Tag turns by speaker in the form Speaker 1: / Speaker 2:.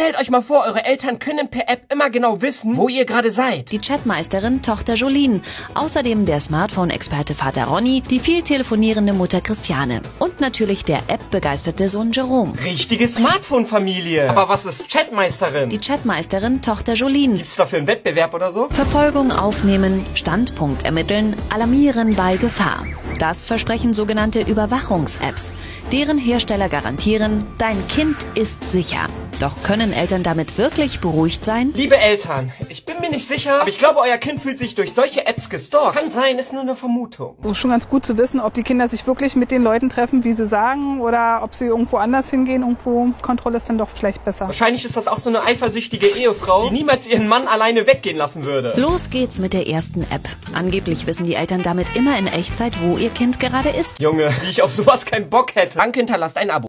Speaker 1: Stellt euch mal vor, eure Eltern können per App immer genau wissen, wo ihr gerade seid.
Speaker 2: Die Chatmeisterin Tochter Jolene, außerdem der Smartphone-Experte Vater Ronny, die viel telefonierende Mutter Christiane und natürlich der App-begeisterte Sohn Jerome.
Speaker 1: Richtige Smartphone-Familie. Aber was ist Chatmeisterin?
Speaker 2: Die Chatmeisterin Tochter Jolene.
Speaker 1: Gibt's dafür einen Wettbewerb oder so?
Speaker 2: Verfolgung aufnehmen, Standpunkt ermitteln, alarmieren bei Gefahr. Das versprechen sogenannte Überwachungs-Apps. Deren Hersteller garantieren, dein Kind ist sicher. Doch können Eltern damit wirklich beruhigt sein?
Speaker 1: Liebe Eltern, ich bin mir nicht sicher, aber ich glaube, euer Kind fühlt sich durch solche Apps gestalkt. Kann sein, ist nur eine Vermutung.
Speaker 3: Es ist schon ganz gut zu wissen, ob die Kinder sich wirklich mit den Leuten treffen, wie sie sagen, oder ob sie irgendwo anders hingehen. Irgendwo Kontrolle ist dann doch vielleicht besser.
Speaker 1: Wahrscheinlich ist das auch so eine eifersüchtige Ehefrau, die niemals ihren Mann alleine weggehen lassen würde.
Speaker 2: Los geht's mit der ersten App. Angeblich wissen die Eltern damit immer in Echtzeit, wo ihr Kind gerade ist.
Speaker 1: Junge, wie ich auf sowas keinen Bock hätte. Danke, hinterlasst ein Abo.